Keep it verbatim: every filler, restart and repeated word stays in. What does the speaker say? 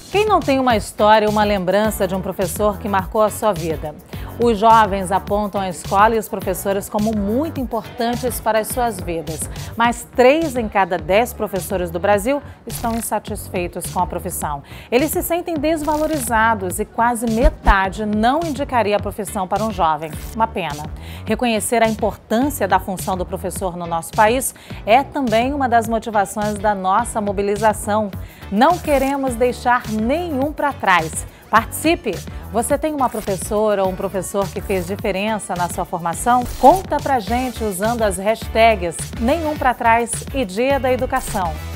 Quem não tem uma história ou uma lembrança de um professor que marcou a sua vida? Os jovens apontam a escola e os professores como muito importantes para as suas vidas, mas três em cada dez professores do Brasil estão insatisfeitos com a profissão. Eles se sentem desvalorizados e quase metade não indicaria a profissão para um jovem. Uma pena. Reconhecer a importância da função do professor no nosso país é também uma das motivações da nossa mobilização. Não queremos deixar nenhum para trás. Participe! Você tem uma professora ou um professor que fez diferença na sua formação? Conta pra gente usando as hashtags Nenhum pra Trás e Dia da Educação.